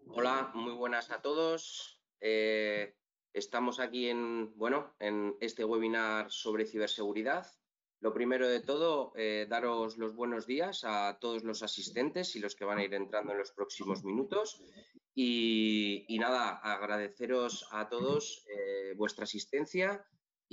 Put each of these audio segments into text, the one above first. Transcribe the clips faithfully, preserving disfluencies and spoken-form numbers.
Hola, muy buenas a todos. Eh, estamos aquí en, bueno, en este webinar sobre ciberseguridad. Lo primero de todo, eh, daros los buenos días a todos los asistentes y los que van a ir entrando en los próximos minutos. Y, y nada, agradeceros a todos eh, vuestra asistencia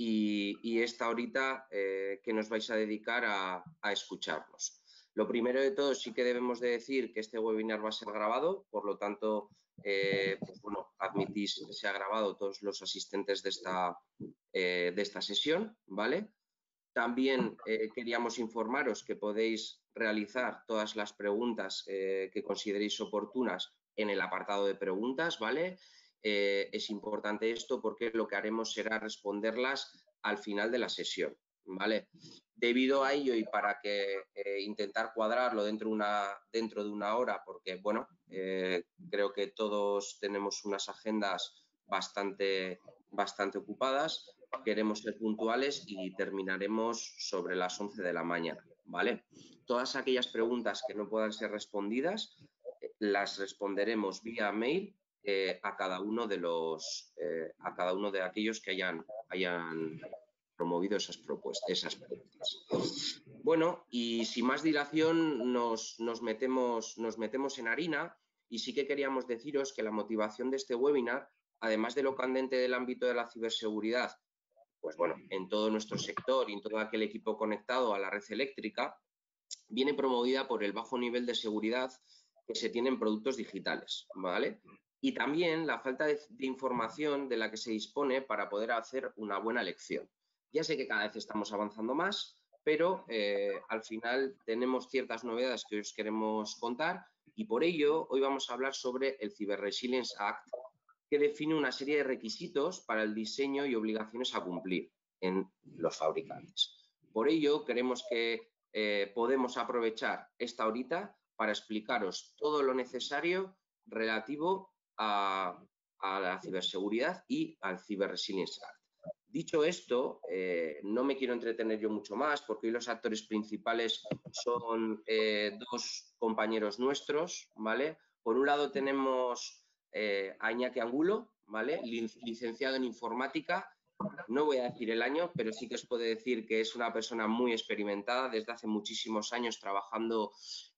y, y esta horita eh, que nos vais a dedicar a, a escucharnos. Lo primero de todo, sí que debemos de decir que este webinar va a ser grabado, por lo tanto, eh, pues bueno, admitís que se ha grabado todos los asistentes de esta, eh, de esta sesión, ¿vale? También eh, queríamos informaros que podéis realizar todas las preguntas eh, que consideréis oportunas en el apartado de preguntas, ¿vale? Eh, es importante esto porque lo que haremos será responderlas al final de la sesión, ¿vale? Debido a ello y para que eh, intentar cuadrarlo dentro, una, dentro de una hora, porque, bueno, eh, creo que todos tenemos unas agendas bastante, bastante ocupadas, queremos ser puntuales y terminaremos sobre las once de la mañana, ¿vale? Todas aquellas preguntas que no puedan ser respondidas eh, las responderemos vía mail eh, a cada uno de los eh, a cada uno de aquellos que hayan, hayan promovido esas propuestas, esas preguntas. Bueno, y sin más dilación nos, nos, metemos, nos metemos en harina y sí que queríamos deciros que la motivación de este webinar, además de lo candente del ámbito de la ciberseguridad, pues bueno, en todo nuestro sector y en todo aquel equipo conectado a la red eléctrica, viene promovida por el bajo nivel de seguridad que se tiene en productos digitales, ¿vale? Y también la falta de, de información de la que se dispone para poder hacer una buena elección. Ya sé que cada vez estamos avanzando más, pero eh, al final tenemos ciertas novedades que os queremos contar y por ello hoy vamos a hablar sobre el Cyber Resilience Act, que define una serie de requisitos para el diseño y obligaciones a cumplir en los fabricantes. Por ello, queremos que eh, podemos aprovechar esta horita para explicaros todo lo necesario relativo a, a la ciberseguridad y al Cyber Resilience Act. Dicho esto, eh, no me quiero entretener yo mucho más porque hoy los actores principales son eh, dos compañeros nuestros, ¿vale? Por un lado tenemos eh, a Iñaki Angulo, ¿vale? Licenciado en informática. No voy a decir el año, pero sí que os puedo decir que es una persona muy experimentada desde hace muchísimos años trabajando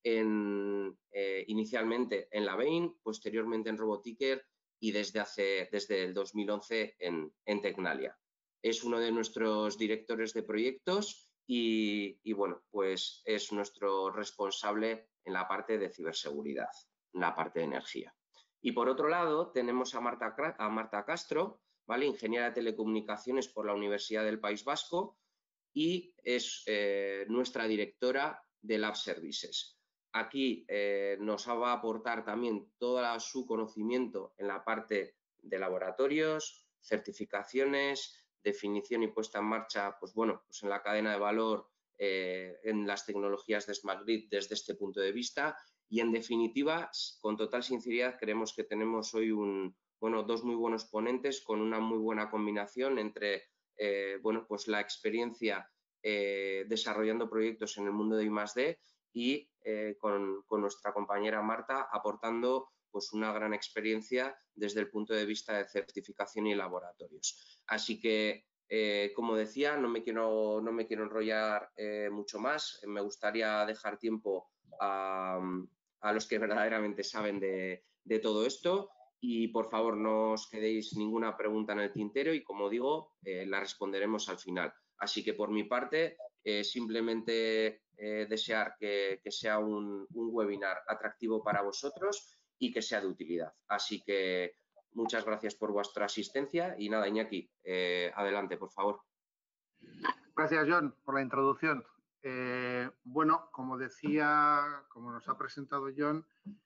en, eh, inicialmente en la Bain, posteriormente en Roboticker y desde, hace, desde el dos mil once en, en Tecnalia. Es uno de nuestros directores de proyectos y, y, bueno, pues es nuestro responsable en la parte de ciberseguridad, en la parte de energía. Y por otro lado tenemos a Marta, a Marta Castro, ¿vale? Ingeniera de telecomunicaciones por la Universidad del País Vasco y es eh, nuestra directora de Lab Services. Aquí eh, nos va a aportar también todo su conocimiento en la parte de laboratorios, certificaciones, definición y puesta en marcha, pues bueno, pues en la cadena de valor, eh, en las tecnologías de Smart Grid desde este punto de vista y en definitiva, con total sinceridad, creemos que tenemos hoy un, bueno, dos muy buenos ponentes con una muy buena combinación entre eh, bueno, pues la experiencia eh, desarrollando proyectos en el mundo de I más D y eh, con, con nuestra compañera Marta aportando pues una gran experiencia desde el punto de vista de certificación y laboratorios. Así que, eh, como decía, no me quiero, no me quiero enrollar eh, mucho más. Me gustaría dejar tiempo a, a los que verdaderamente saben de, de todo esto y, por favor, no os quedéis ninguna pregunta en el tintero y, como digo, eh, la responderemos al final. Así que, por mi parte, eh, simplemente eh, desear que, que sea un, un webinar atractivo para vosotros y que sea de utilidad. Así que muchas gracias por vuestra asistencia y nada, Iñaki, eh, adelante, por favor. Gracias, John, por la introducción. Eh, bueno, como decía, como nos ha presentado John,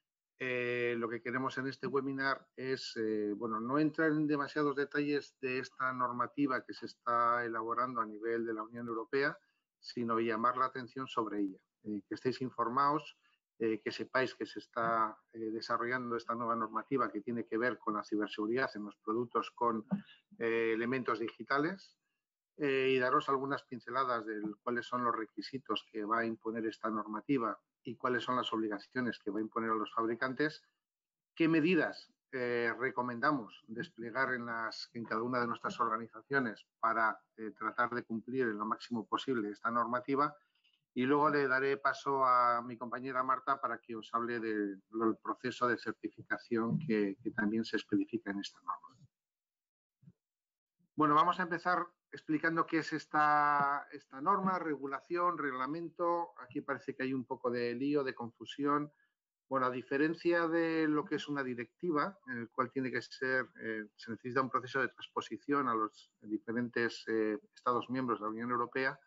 eh, lo que queremos en este webinar es, eh, bueno, no entrar en demasiados detalles de esta normativa que se está elaborando a nivel de la Unión Europea, sino llamar la atención sobre ella, eh, que estéis informados, eh, que sepáis que se está eh, desarrollando esta nueva normativa que tiene que ver con la ciberseguridad en los productos con eh, elementos digitales. Eh, y daros algunas pinceladas de cuáles son los requisitos que va a imponer esta normativa y cuáles son las obligaciones que va a imponer a los fabricantes ¿Qué medidas eh, recomendamos desplegar en, las, en cada una de nuestras organizaciones para eh, tratar de cumplir en lo máximo posible esta normativa? Y luego le daré paso a mi compañera Marta para que os hable del de, proceso de certificación que, que también se especifica en esta norma. Bueno, vamos a empezar explicando qué es esta, esta norma, regulación, reglamento. Aquí parece que hay un poco de lío, de confusión. Bueno, a diferencia de lo que es una directiva, en el cual tiene que ser, eh, se necesita un proceso de transposición a los diferentes eh, Estados miembros de la Unión Europea,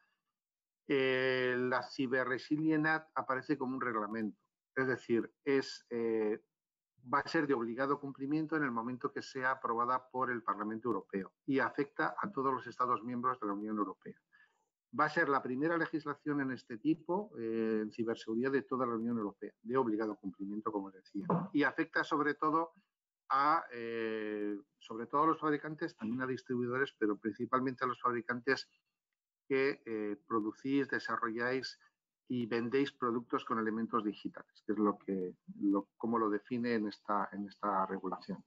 eh, la Cyber Resilience Act aparece como un reglamento. Es decir, es, eh, va a ser de obligado cumplimiento en el momento que sea aprobada por el Parlamento Europeo y afecta a todos los Estados miembros de la Unión Europea. Va a ser la primera legislación en este tipo, eh, en ciberseguridad de toda la Unión Europea, de obligado cumplimiento, como decía. Y afecta sobre todo a, eh, sobre todo a los fabricantes, también a distribuidores, pero principalmente a los fabricantes que eh, producís, desarrolláis y vendéis productos con elementos digitales, que es lo que, lo, como lo define en esta, en esta regulación.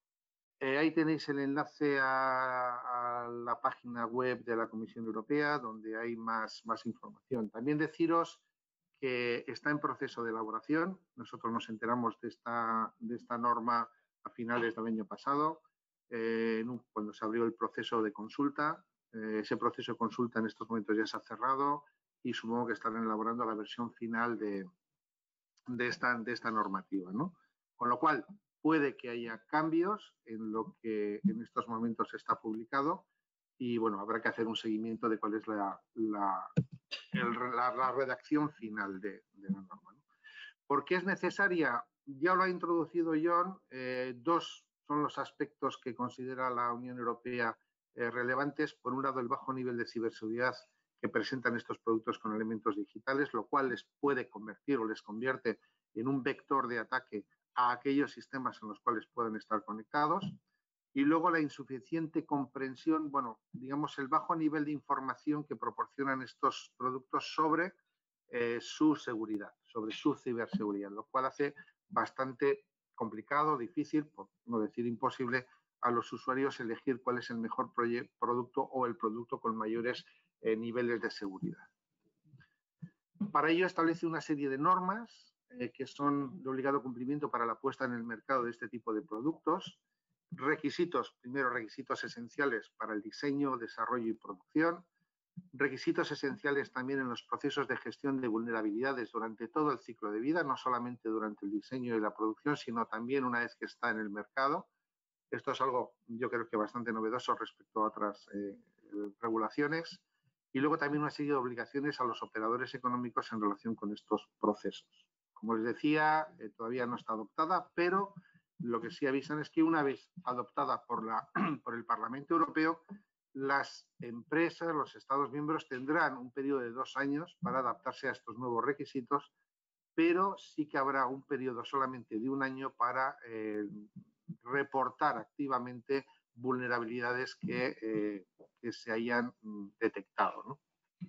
Eh, ahí tenéis el enlace a, a la página web de la Comisión Europea, donde hay más, más información. También deciros que está en proceso de elaboración. Nosotros nos enteramos de esta, de esta norma a finales del año pasado, eh, cuando se abrió el proceso de consulta. Eh, ese proceso de consulta en estos momentos ya se ha cerrado y supongo que estarán elaborando la versión final de, de, esta, de esta normativa, ¿no? Con lo cual, puede que haya cambios en lo que en estos momentos está publicado y, bueno, habrá que hacer un seguimiento de cuál es la, la, el, la, la redacción final de, de la norma, ¿no? ¿Por qué es necesaria? Ya lo ha introducido John. Eh, dos son los aspectos que considera la Unión Europea eh, relevantes. Por un lado, el bajo nivel de ciberseguridad que presentan estos productos con elementos digitales, lo cual les puede convertir o les convierte en un vector de ataque a aquellos sistemas en los cuales pueden estar conectados. Y luego la insuficiente comprensión, bueno, digamos el bajo nivel de información que proporcionan estos productos sobre eh, su seguridad, sobre su ciberseguridad, lo cual hace bastante complicado, difícil, por no decir imposible, a los usuarios elegir cuál es el mejor producto o el producto con mayores eh, niveles de seguridad. Para ello establece una serie de normas eh, que son de obligado cumplimiento para la puesta en el mercado de este tipo de productos. Requisitos, primero requisitos esenciales para el diseño, desarrollo y producción. Requisitos esenciales también en los procesos de gestión de vulnerabilidades durante todo el ciclo de vida, no solamente durante el diseño y la producción, sino también una vez que está en el mercado. Esto es algo, yo creo que bastante novedoso respecto a otras eh, regulaciones. Y luego también una serie de obligaciones a los operadores económicos en relación con estos procesos. Como les decía, eh, todavía no está adoptada, pero lo que sí avisan es que una vez adoptada por, la, por el Parlamento Europeo, las empresas, los Estados miembros tendrán un periodo de dos años para adaptarse a estos nuevos requisitos, pero sí que habrá un periodo solamente de un año para eh, reportar activamente vulnerabilidades que, eh, que se hayan detectado, ¿no?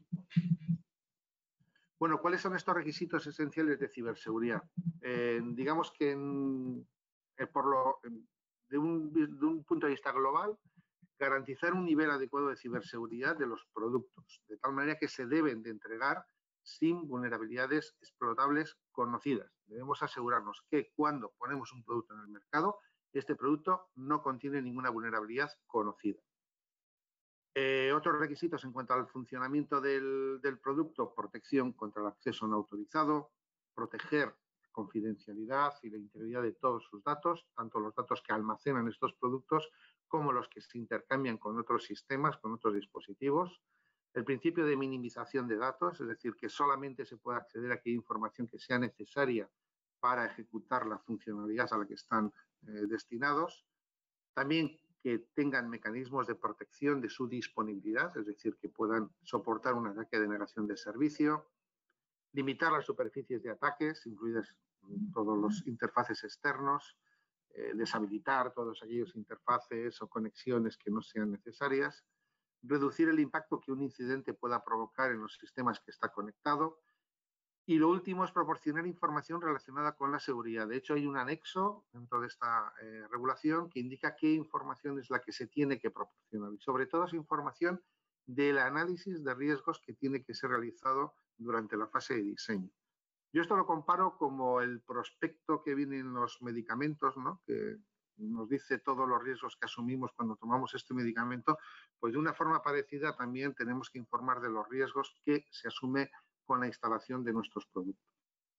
Bueno, ¿cuáles son estos requisitos esenciales de ciberseguridad? Eh, digamos que en, eh, por lo, de, un, de un punto de vista global, garantizar un nivel adecuado de ciberseguridad de los productos, de tal manera que se deben de entregar sin vulnerabilidades explotables conocidas. Debemos asegurarnos que cuando ponemos un producto en el mercado, este producto no contiene ninguna vulnerabilidad conocida. Eh, otros requisitos en cuanto al funcionamiento del, del producto: protección contra el acceso no autorizado, proteger la confidencialidad y la integridad de todos sus datos, tanto los datos que almacenan estos productos como los que se intercambian con otros sistemas, con otros dispositivos. El principio de minimización de datos, es decir, que solamente se puede acceder a aquella información que sea necesaria para ejecutar la funcionalidad a la que están eh, destinados. También que tengan mecanismos de protección de su disponibilidad, es decir, que puedan soportar un ataque de negación de servicio. Limitar las superficies de ataques, incluidas todos los interfaces externos. Eh, deshabilitar todos aquellos interfaces o conexiones que no sean necesarias. Reducir el impacto que un incidente pueda provocar en los sistemas que está conectado. Y lo último es proporcionar información relacionada con la seguridad. De hecho, hay un anexo dentro de esta eh, regulación que indica qué información es la que se tiene que proporcionar. Y sobre todo es información del análisis de riesgos que tiene que ser realizado durante la fase de diseño. Yo esto lo comparo como el prospecto que viene en los medicamentos, ¿no? Que nos dice todos los riesgos que asumimos cuando tomamos este medicamento. Pues de una forma parecida también tenemos que informar de los riesgos que se asume con la instalación de nuestros productos.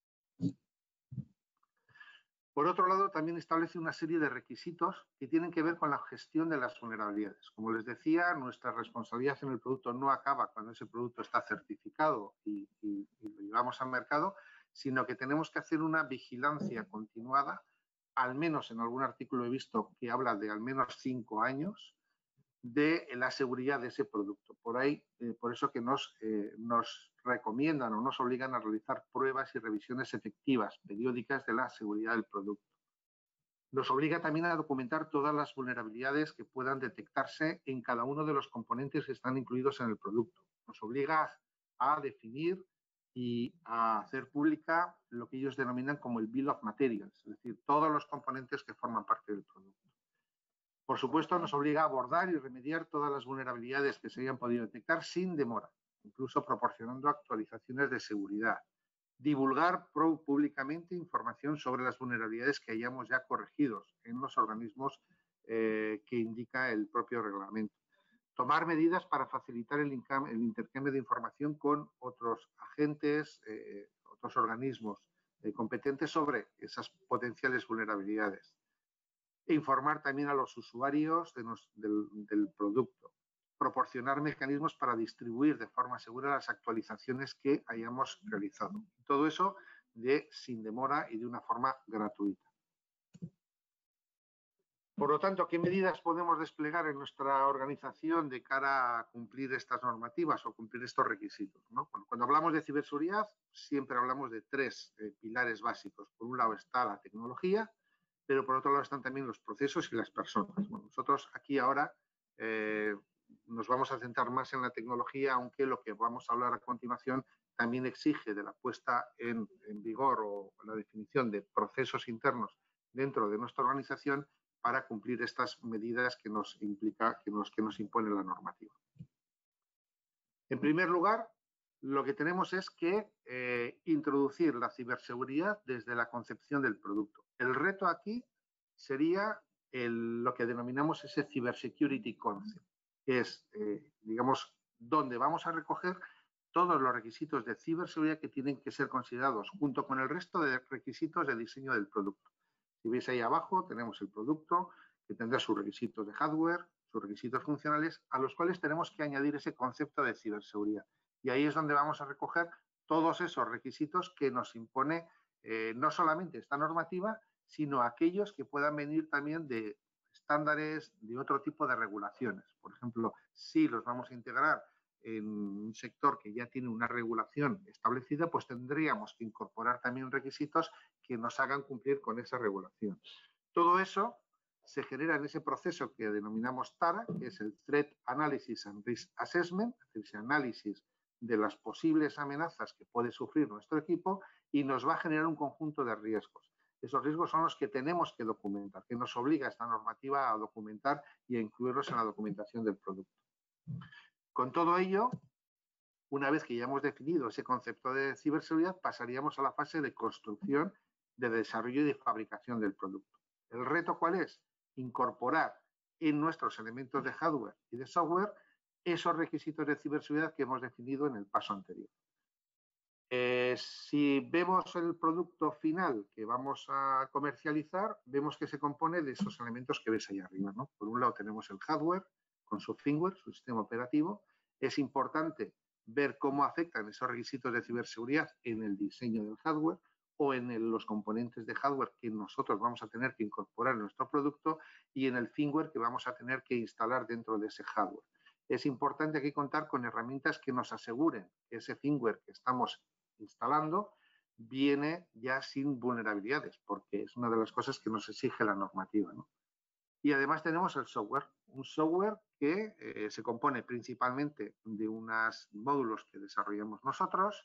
Por otro lado, también establece una serie de requisitos que tienen que ver con la gestión de las vulnerabilidades. Como les decía, nuestra responsabilidad en el producto no acaba cuando ese producto está certificado y, y, y lo llevamos al mercado, sino que tenemos que hacer una vigilancia continuada, al menos en algún artículo he visto que habla de al menos cinco años, de la seguridad de ese producto. Por ahí, eh, por eso que nos, eh, nos recomiendan o nos obligan a realizar pruebas y revisiones efectivas, periódicas, de la seguridad del producto. Nos obliga también a documentar todas las vulnerabilidades que puedan detectarse en cada uno de los componentes que están incluidos en el producto. Nos obliga a definir y a hacer pública lo que ellos denominan como el Bill of Materials, es decir, todos los componentes que forman parte del producto. Por supuesto, nos obliga a abordar y remediar todas las vulnerabilidades que se hayan podido detectar sin demora, incluso proporcionando actualizaciones de seguridad. Divulgar públicamente información sobre las vulnerabilidades que hayamos ya corregidos en los organismos eh, que indica el propio reglamento. Tomar medidas para facilitar el, el intercambio de información con otros agentes, eh, otros organismos eh, competentes sobre esas potenciales vulnerabilidades. E informar también a los usuarios de nos, del, del producto. Proporcionar mecanismos para distribuir de forma segura las actualizaciones que hayamos realizado. Todo eso de sin demora y de una forma gratuita. Por lo tanto, ¿qué medidas podemos desplegar en nuestra organización de cara a cumplir estas normativas o cumplir estos requisitos, ¿no? Bueno, cuando hablamos de ciberseguridad, siempre hablamos de tres eh, pilares básicos. Por un lado está la tecnología, pero por otro lado están también los procesos y las personas. Bueno, nosotros aquí ahora eh, nos vamos a centrar más en la tecnología, aunque lo que vamos a hablar a continuación también exige de la puesta en, en vigor o la definición de procesos internos dentro de nuestra organización para cumplir estas medidas que nos implica, que nos, que nos impone la normativa. En primer lugar, lo que tenemos es que eh, introducir la ciberseguridad desde la concepción del producto. El reto aquí sería el, lo que denominamos ese Cybersecurity Concept, que es, eh, digamos, donde vamos a recoger todos los requisitos de ciberseguridad que tienen que ser considerados junto con el resto de requisitos de diseño del producto. Si veis ahí abajo, tenemos el producto que tendrá sus requisitos de hardware, sus requisitos funcionales, a los cuales tenemos que añadir ese concepto de ciberseguridad. Y ahí es donde vamos a recoger todos esos requisitos que nos impone eh, no solamente esta normativa, sino aquellos que puedan venir también de estándares de otro tipo de regulaciones. Por ejemplo, si los vamos a integrar en un sector que ya tiene una regulación establecida, pues tendríamos que incorporar también requisitos que nos hagan cumplir con esa regulación. Todo eso se genera en ese proceso que denominamos TARA, que es el Threat Analysis and Risk Assessment, ese análisis de las posibles amenazas que puede sufrir nuestro equipo y nos va a generar un conjunto de riesgos. Esos riesgos son los que tenemos que documentar, que nos obliga esta normativa a documentar y a incluirlos en la documentación del producto. Con todo ello, una vez que ya hemos definido ese concepto de ciberseguridad, pasaríamos a la fase de construcción, de desarrollo y de fabricación del producto. ¿El reto cuál es? Incorporar en nuestros elementos de hardware y de software esos requisitos de ciberseguridad que hemos definido en el paso anterior. Eh, si vemos el producto final que vamos a comercializar, vemos que se compone de esos elementos que ves ahí arriba, ¿no? Por un lado tenemos el hardware con su firmware, su sistema operativo. Es importante ver cómo afectan esos requisitos de ciberseguridad en el diseño del hardware o en el, los componentes de hardware que nosotros vamos a tener que incorporar en nuestro producto y en el firmware que vamos a tener que instalar dentro de ese hardware. Es importante aquí contar con herramientas que nos aseguren que ese firmware que estamos instalando viene ya sin vulnerabilidades, porque es una de las cosas que nos exige la normativa, ¿no? Y además tenemos el software, un software que eh, se compone principalmente de unos módulos que desarrollamos nosotros,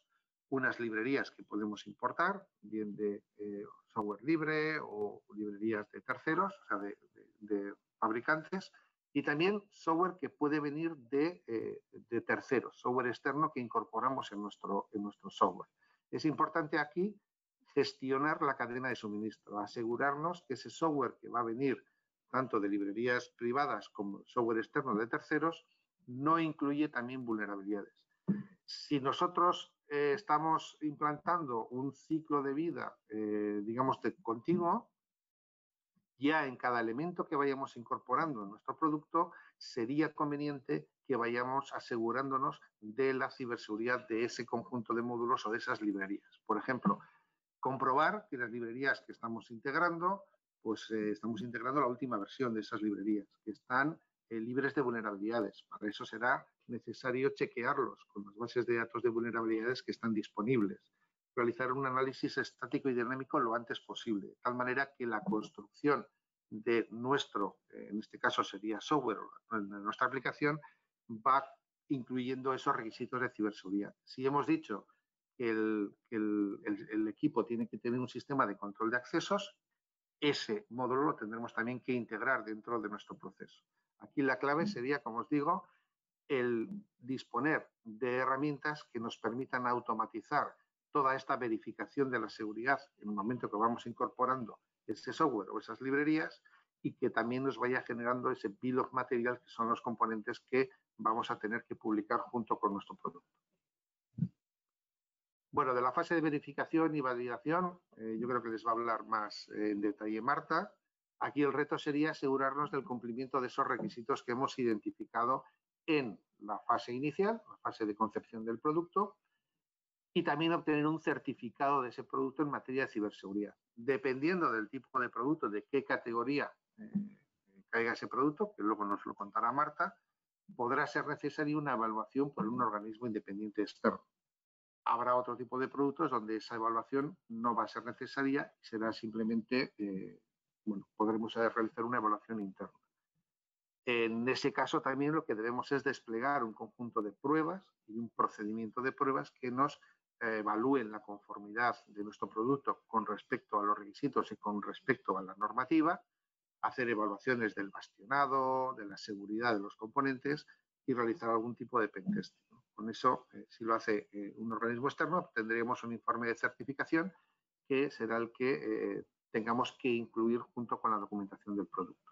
unas librerías que podemos importar, bien de eh, software libre o librerías de terceros, o sea, de, de, de fabricantes, y también software que puede venir de, eh, de terceros, software externo que incorporamos en nuestro, en nuestro software. Es importante aquí gestionar la cadena de suministro, asegurarnos que ese software que va a venir tanto de librerías privadas como software externo de terceros no incluye también vulnerabilidades. Si nosotros eh, estamos implantando un ciclo de vida, eh, digamos, de continuo, ya en cada elemento que vayamos incorporando en nuestro producto, sería conveniente que vayamos asegurándonos de la ciberseguridad de ese conjunto de módulos o de esas librerías. Por ejemplo, comprobar que las librerías que estamos integrando, pues eh, estamos integrando la última versión de esas librerías, que están eh, libres de vulnerabilidades. Para eso será necesario chequearlos con las bases de datos de vulnerabilidades que están disponibles. Realizar un análisis estático y dinámico lo antes posible, de tal manera que la construcción de nuestro, en este caso sería software, de nuestra aplicación, va incluyendo esos requisitos de ciberseguridad. Si hemos dicho que el, que el, el, el equipo tiene que tener un sistema de control de accesos, ese módulo lo tendremos también que integrar dentro de nuestro proceso. Aquí la clave sería, como os digo, el disponer de herramientas que nos permitan automatizar toda esta verificación de la seguridad en el momento que vamos incorporando ese software o esas librerías y que también nos vaya generando ese bill of material que son los componentes que vamos a tener que publicar junto con nuestro producto. Bueno, de la fase de verificación y validación, eh, yo creo que les va a hablar más eh, en detalle Marta. Aquí el reto sería asegurarnos del cumplimiento de esos requisitos que hemos identificado en la fase inicial, la fase de concepción del producto, y también obtener un certificado de ese producto en materia de ciberseguridad. Dependiendo del tipo de producto, de qué categoría eh, caiga ese producto, que luego nos lo contará Marta, podrá ser necesaria una evaluación por un organismo independiente externo. Habrá otro tipo de productos donde esa evaluación no va a ser necesaria y será simplemente, eh, bueno, podremos realizar una evaluación interna. En ese caso también lo que debemos es desplegar un conjunto de pruebas y un procedimiento de pruebas que nos eh, evalúen la conformidad de nuestro producto con respecto a los requisitos y con respecto a la normativa, hacer evaluaciones del bastionado, de la seguridad de los componentes y realizar algún tipo de pentesting. Con eso, eh, si lo hace eh, un organismo externo, obtendremos un informe de certificación que será el que eh, tengamos que incluir junto con la documentación del producto.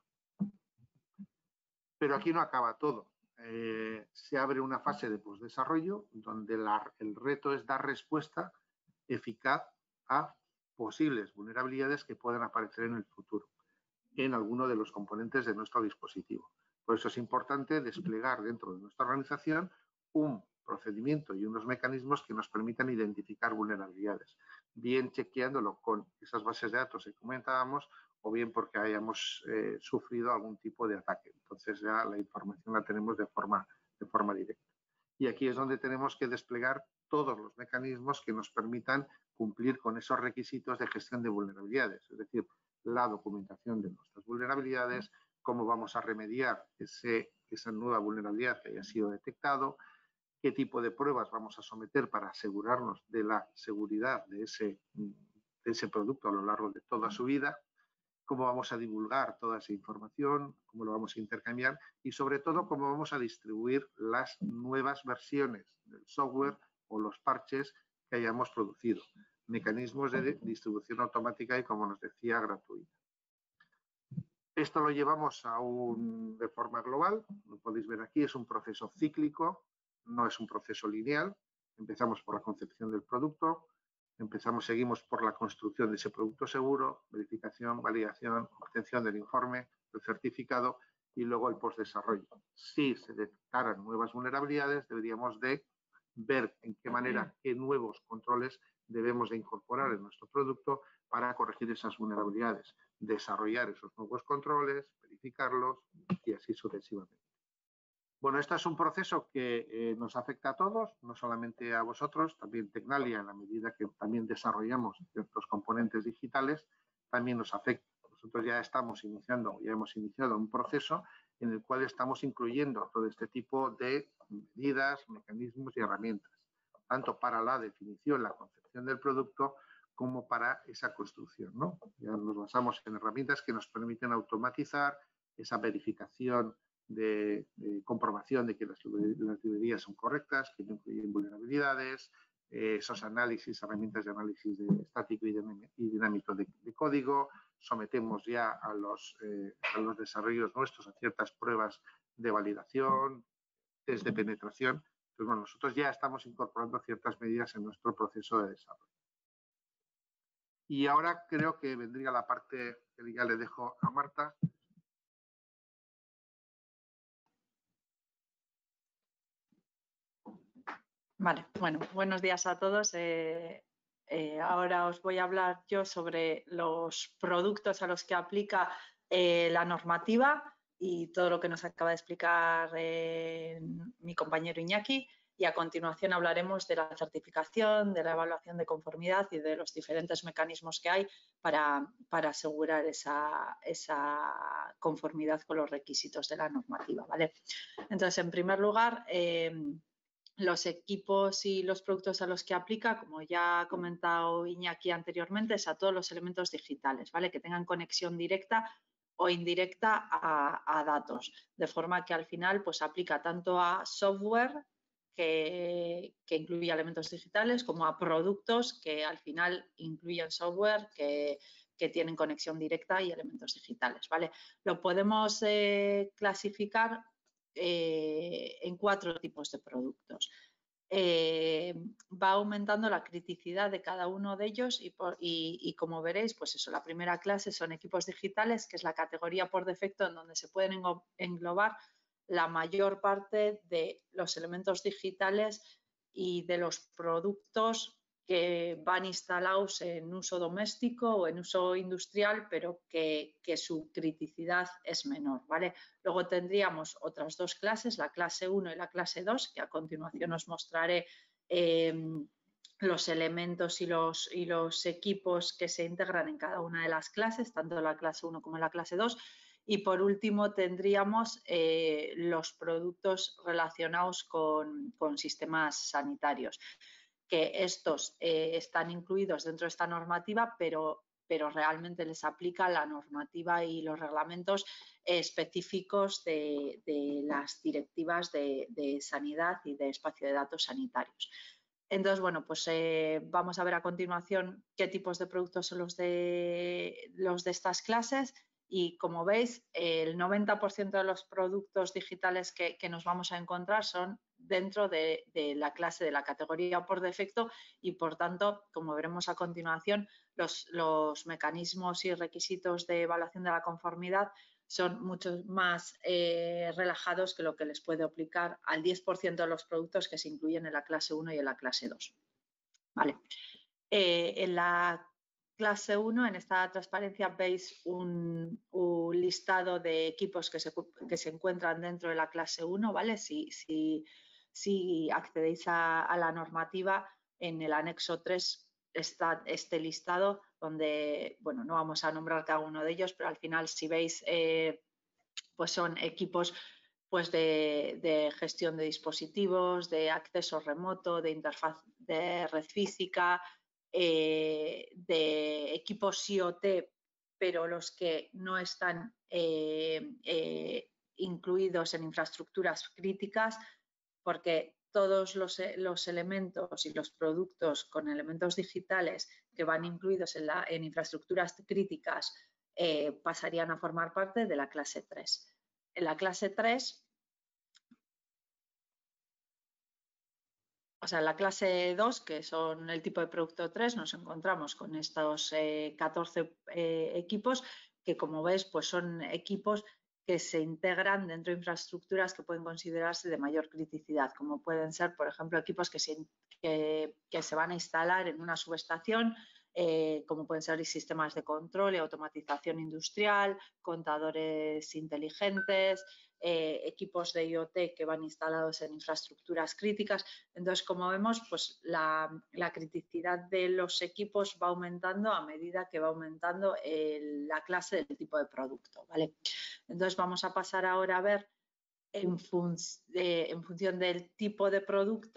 Pero aquí no acaba todo. Eh, se abre una fase de postdesarrollo donde la, el reto es dar respuesta eficaz a posibles vulnerabilidades que puedan aparecer en el futuro en alguno de los componentes de nuestro dispositivo. Por eso es importante desplegar dentro de nuestra organización un procedimiento y unos mecanismos que nos permitan identificar vulnerabilidades, bien chequeándolo con esas bases de datos que comentábamos o bien porque hayamos eh, sufrido algún tipo de ataque. Entonces ya la información la tenemos de forma, de forma directa. Y aquí es donde tenemos que desplegar todos los mecanismos que nos permitan cumplir con esos requisitos de gestión de vulnerabilidades, es decir, la documentación de nuestras vulnerabilidades, cómo vamos a remediar ese, esa nueva vulnerabilidad que haya sido detectado, qué tipo de pruebas vamos a someter para asegurarnos de la seguridad de ese, de ese producto a lo largo de toda su vida, cómo vamos a divulgar toda esa información, cómo lo vamos a intercambiar y sobre todo cómo vamos a distribuir las nuevas versiones del software o los parches que hayamos producido. Mecanismos de distribución automática y, como nos decía, gratuita. Esto lo llevamos a un, de forma global, lo podéis ver aquí, es un proceso cíclico, no es un proceso lineal. Empezamos por la concepción del producto, empezamos, seguimos por la construcción de ese producto seguro, verificación, validación, obtención del informe, el certificado y luego el postdesarrollo. Si se detectaran nuevas vulnerabilidades, deberíamos de ver en qué manera, qué nuevos controles debemos de incorporar en nuestro producto para corregir esas vulnerabilidades, desarrollar esos nuevos controles, verificarlos y así sucesivamente. Bueno, este es un proceso que eh, nos afecta a todos, no solamente a vosotros, también Tecnalia, en la medida que también desarrollamos ciertos componentes digitales, también nos afecta. Nosotros ya estamos iniciando, ya hemos iniciado un proceso en el cual estamos incluyendo todo este tipo de medidas, mecanismos y herramientas. tanto para la definición, la concepción del producto, como para esa construcción, ¿no? Ya nos basamos en herramientas que nos permiten automatizar esa verificación de, de comprobación de que las, las librerías son correctas, que no incluyen vulnerabilidades, eh, esos análisis, herramientas de análisis de estático y, de, y dinámico de, de código. Sometemos ya a los, eh, a los desarrollos nuestros a ciertas pruebas de validación, test de penetración. Entonces, bueno, nosotros ya estamos incorporando ciertas medidas en nuestro proceso de desarrollo. Y ahora creo que vendría la parte que ya le dejo a Marta. Vale, bueno, buenos días a todos. Eh, eh, ahora os voy a hablar yo sobre los productos a los que aplica eh, la normativa y todo lo que nos acaba de explicar eh, mi compañero Iñaki. Y a continuación hablaremos de la certificación, de la evaluación de conformidad y de los diferentes mecanismos que hay para, para asegurar esa, esa conformidad con los requisitos de la normativa, ¿vale? Entonces, en primer lugar, eh, los equipos y los productos a los que aplica, como ya ha comentado Iñaki anteriormente, es a todos los elementos digitales, ¿vale? Que tengan conexión directa o indirecta a, a datos, de forma que al final pues aplica tanto a software que, que incluye elementos digitales como a productos que al final incluyen software que, que tienen conexión directa y elementos digitales, ¿vale? Lo podemos eh, clasificar eh, en cuatro tipos de productos. Eh, va aumentando la criticidad de cada uno de ellos y, por, y, y como veréis, pues eso, la primera clase son equipos digitales, que es la categoría por defecto en donde se pueden englobar la mayor parte de los elementos digitales y de los productos que van instalados en uso doméstico o en uso industrial, pero que, que su criticidad es menor, ¿vale? Luego tendríamos otras dos clases, la clase uno y la clase dos, que a continuación os mostraré eh, los elementos y los, y los equipos que se integran en cada una de las clases, tanto la clase uno como la clase dos. Y por último tendríamos eh, los productos relacionados con, con sistemas sanitarios, que estos eh, están incluidos dentro de esta normativa, pero, pero realmente les aplica la normativa y los reglamentos eh, específicos de, de las directivas de, de sanidad y de espacio de datos sanitarios. Entonces, bueno, pues eh, vamos a ver a continuación qué tipos de productos son los de, los de estas clases. Y como veis, el noventa por ciento de los productos digitales que, que nos vamos a encontrar son dentro de, de la clase, de la categoría por defecto y, por tanto, como veremos a continuación, los, los mecanismos y requisitos de evaluación de la conformidad son mucho más eh, relajados que lo que les puede aplicar al diez por ciento de los productos que se incluyen en la clase uno y en la clase dos. Vale. Eh, en la clase uno, en esta transparencia, veis un, un listado de equipos que se, que se encuentran dentro de la clase uno, ¿vale? Si, si, si accedéis a, a la normativa, en el anexo tres está este listado donde, bueno, no vamos a nombrar cada uno de ellos, pero al final, si veis, eh, pues son equipos pues de, de gestión de dispositivos, de acceso remoto, de interfaz de red física, Eh, de equipos IoT, pero los que no están eh, eh, incluidos en infraestructuras críticas, porque todos los, los elementos y los productos con elementos digitales que van incluidos en, la, en infraestructuras críticas eh, pasarían a formar parte de la clase tres. En la clase tres, o sea, en la clase dos, que son el tipo de producto tres, nos encontramos con estos eh, catorce eh, equipos que, como ves, pues son equipos que se integran dentro de infraestructuras que pueden considerarse de mayor criticidad, como pueden ser, por ejemplo, equipos que se, que, que se van a instalar en una subestación, eh, como pueden ser sistemas de control y automatización industrial, contadores inteligentes, eh, equipos de IoT que van instalados en infraestructuras críticas. Entonces, como vemos, pues la, la criticidad de los equipos va aumentando a medida que va aumentando el, la clase del tipo de producto, ¿vale? Entonces, vamos a pasar ahora a ver en, fun eh, en función del tipo de producto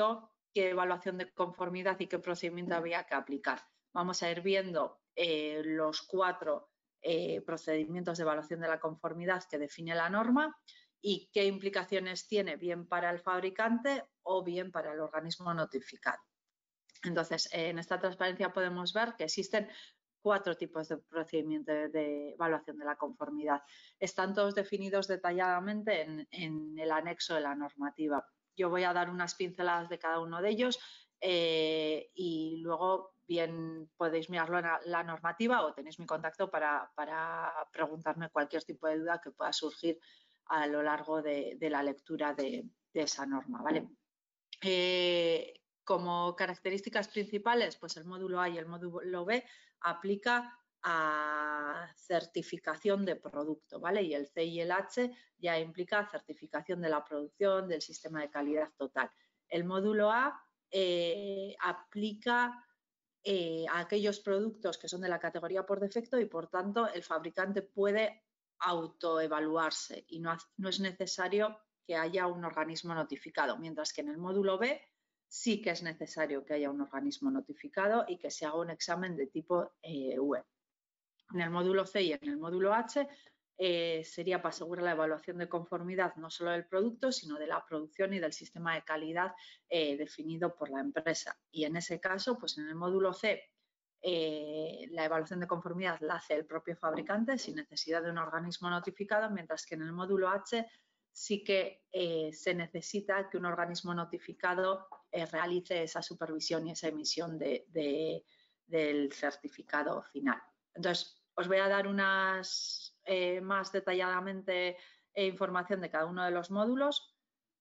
qué evaluación de conformidad y qué procedimiento había que aplicar. Vamos a ir viendo eh, los cuatro eh, procedimientos de evaluación de la conformidad que define la norma y qué implicaciones tiene bien para el fabricante o bien para el organismo notificado. Entonces, en esta transparencia podemos ver que existen cuatro tipos de procedimiento de evaluación de la conformidad. Están todos definidos detalladamente en, en el anexo de la normativa. Yo voy a dar unas pinceladas de cada uno de ellos eh, y luego bien podéis mirarlo en la, la normativa o tenéis mi contacto para, para preguntarme cualquier tipo de duda que pueda surgir a lo largo de, de la lectura de, de esa norma, ¿vale? Eh, como características principales, pues el módulo A y el módulo B aplica a certificación de producto, ¿vale? Y el C y el H ya implica certificación de la producción, del sistema de calidad total. El módulo A eh, aplica eh, a aquellos productos que son de la categoría por defecto y, por tanto, el fabricante puede autoevaluarse y no, no es necesario que haya un organismo notificado, mientras que en el módulo B sí que es necesario que haya un organismo notificado y que se haga un examen de tipo eh, U E. En el módulo C y en el módulo H eh, sería para asegurar la evaluación de conformidad no solo del producto, sino de la producción y del sistema de calidad eh, definido por la empresa. Y en ese caso, pues en el módulo C, eh, la evaluación de conformidad la hace el propio fabricante sin necesidad de un organismo notificado, mientras que en el módulo H sí que eh, se necesita que un organismo notificado eh, realice esa supervisión y esa emisión de, de, del certificado final. Entonces, os voy a dar unas eh, más detalladamente eh, información de cada uno de los módulos.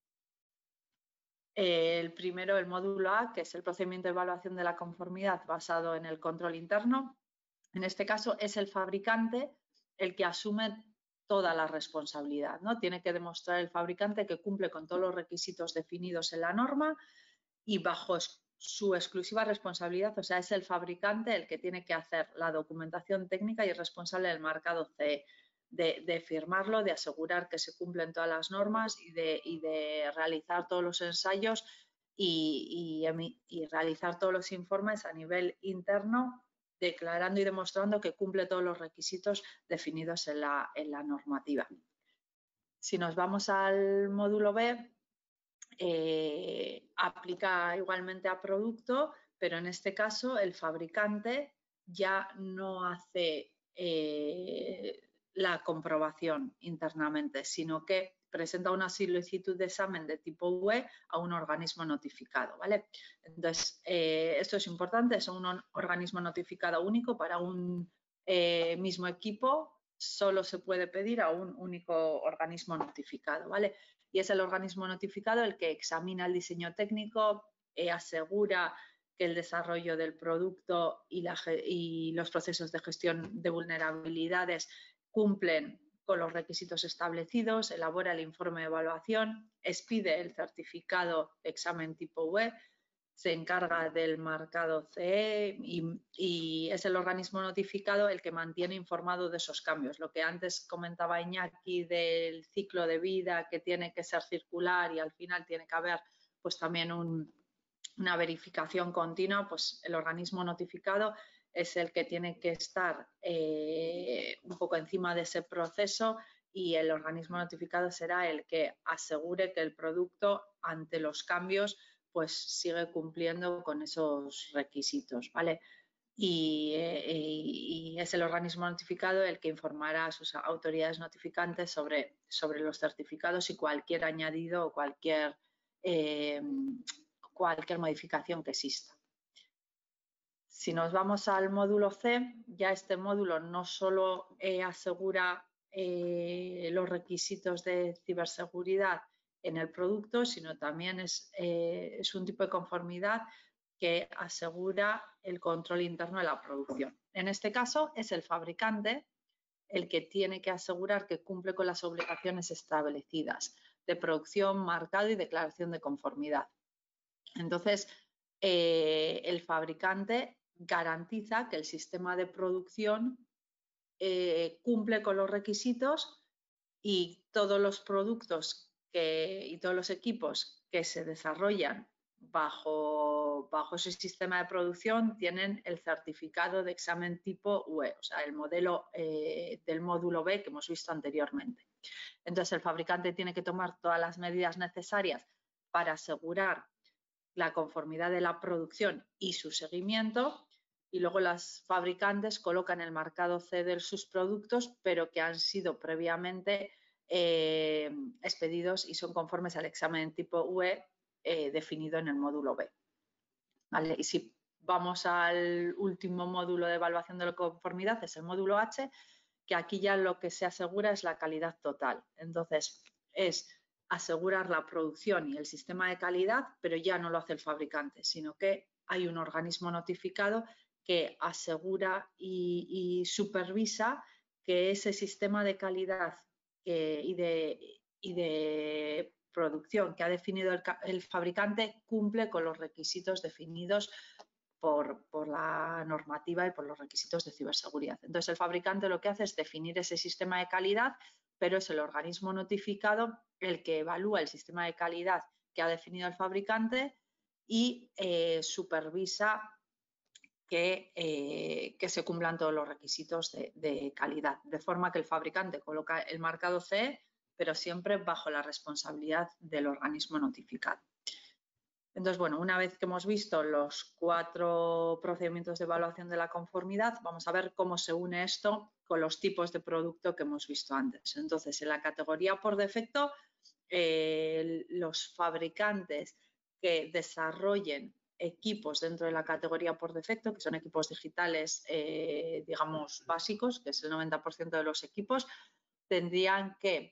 Eh, el primero, el módulo A, que es el procedimiento de evaluación de la conformidad basado en el control interno. En este caso, es el fabricante el que asume toda la responsabilidad, ¿no? Tiene que demostrar el fabricante que cumple con todos los requisitos definidos en la norma y bajo su exclusiva responsabilidad, o sea, es el fabricante el que tiene que hacer la documentación técnica y es responsable del marcado C E, de, de firmarlo, de asegurar que se cumplen todas las normas y de, y de realizar todos los ensayos y, y, y realizar todos los informes a nivel interno, declarando y demostrando que cumple todos los requisitos definidos en la, en la normativa. Si nos vamos al módulo B, eh, aplica igualmente a producto, pero en este caso el fabricante ya no hace eh, la comprobación internamente, sino que presenta una solicitud de examen de tipo U E a un organismo notificado, ¿vale? Entonces, eh, esto es importante, es un organismo notificado único para un eh, mismo equipo, solo se puede pedir a un único organismo notificado, ¿vale? Y es el organismo notificado el que examina el diseño técnico, eh, asegura que el desarrollo del producto y, la, y los procesos de gestión de vulnerabilidades cumplen con los requisitos establecidos, elabora el informe de evaluación, expide el certificado de examen tipo U E, se encarga del marcado C E y, y es el organismo notificado el que mantiene informado de esos cambios. Lo que antes comentaba Iñaki del ciclo de vida que tiene que ser circular y al final tiene que haber pues también un, una verificación continua, pues el organismo notificado es el que tiene que estar eh, un poco encima de ese proceso y el organismo notificado será el que asegure que el producto ante los cambios pues sigue cumpliendo con esos requisitos, ¿vale? Y, eh, y es el organismo notificado el que informará a sus autoridades notificantes sobre, sobre los certificados y cualquier añadido o cualquier, eh, cualquier modificación que exista. Si nos vamos al módulo C, ya este módulo no solo eh, asegura eh, los requisitos de ciberseguridad en el producto, sino también es, eh, es un tipo de conformidad que asegura el control interno de la producción. En este caso es el fabricante el que tiene que asegurar que cumple con las obligaciones establecidas de producción, marcado y declaración de conformidad. Entonces, eh, el fabricante garantiza que el sistema de producción eh, cumple con los requisitos y todos los productos que, y todos los equipos que se desarrollan bajo, bajo ese sistema de producción tienen el certificado de examen tipo U E, o sea, el modelo eh, del módulo B que hemos visto anteriormente. Entonces, el fabricante tiene que tomar todas las medidas necesarias para asegurar la conformidad de la producción y su seguimiento, y luego los fabricantes colocan el marcado C de sus productos, pero que han sido previamente eh, expedidos y son conformes al examen tipo U E eh, definido en el módulo B. ¿Vale? Y si vamos al último módulo de evaluación de la conformidad, es el módulo H, que aquí ya lo que se asegura es la calidad total. Entonces, es asegurar la producción y el sistema de calidad, pero ya no lo hace el fabricante, sino que hay un organismo notificado que asegura y, y supervisa que ese sistema de calidad que, y, de, y de producción que ha definido el, el fabricante cumple con los requisitos definidos Por, por la normativa y por los requisitos de ciberseguridad. Entonces, el fabricante lo que hace es definir ese sistema de calidad, pero es el organismo notificado el que evalúa el sistema de calidad que ha definido el fabricante y eh, supervisa que, eh, que se cumplan todos los requisitos de, de calidad, de forma que el fabricante coloca el marcado C E, pero siempre bajo la responsabilidad del organismo notificado. Entonces, bueno, una vez que hemos visto los cuatro procedimientos de evaluación de la conformidad, vamos a ver cómo se une esto con los tipos de producto que hemos visto antes. Entonces, en la categoría por defecto, eh, los fabricantes que desarrollen equipos dentro de la categoría por defecto, que son equipos digitales, eh, digamos, básicos, que es el noventa por ciento de los equipos, tendrían que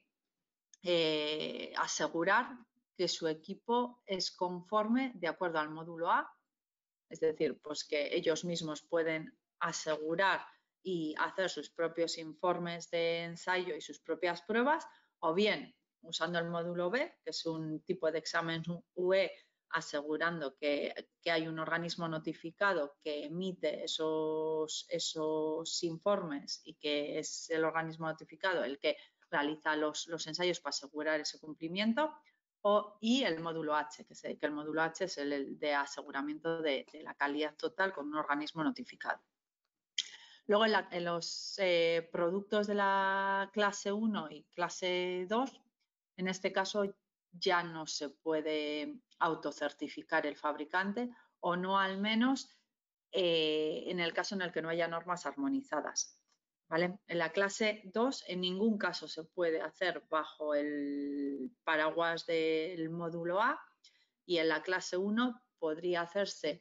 eh, asegurar que su equipo es conforme de acuerdo al módulo A, es decir, pues que ellos mismos pueden asegurar y hacer sus propios informes de ensayo y sus propias pruebas, o bien usando el módulo B, que es un tipo de examen U E, asegurando que, que hay un organismo notificado que emite esos, esos informes y que es el organismo notificado el que realiza los, los ensayos para asegurar ese cumplimiento. O, y el módulo H, que, sé, que el módulo H es el, el de aseguramiento de, de la calidad total con un organismo notificado. Luego, en, la, en los eh, productos de la clase uno y clase dos, en este caso ya no se puede autocertificar el fabricante, o no al menos eh, en el caso en el que no haya normas armonizadas. ¿Vale? En la clase dos en ningún caso se puede hacer bajo el paraguas del módulo A, y en la clase uno podría hacerse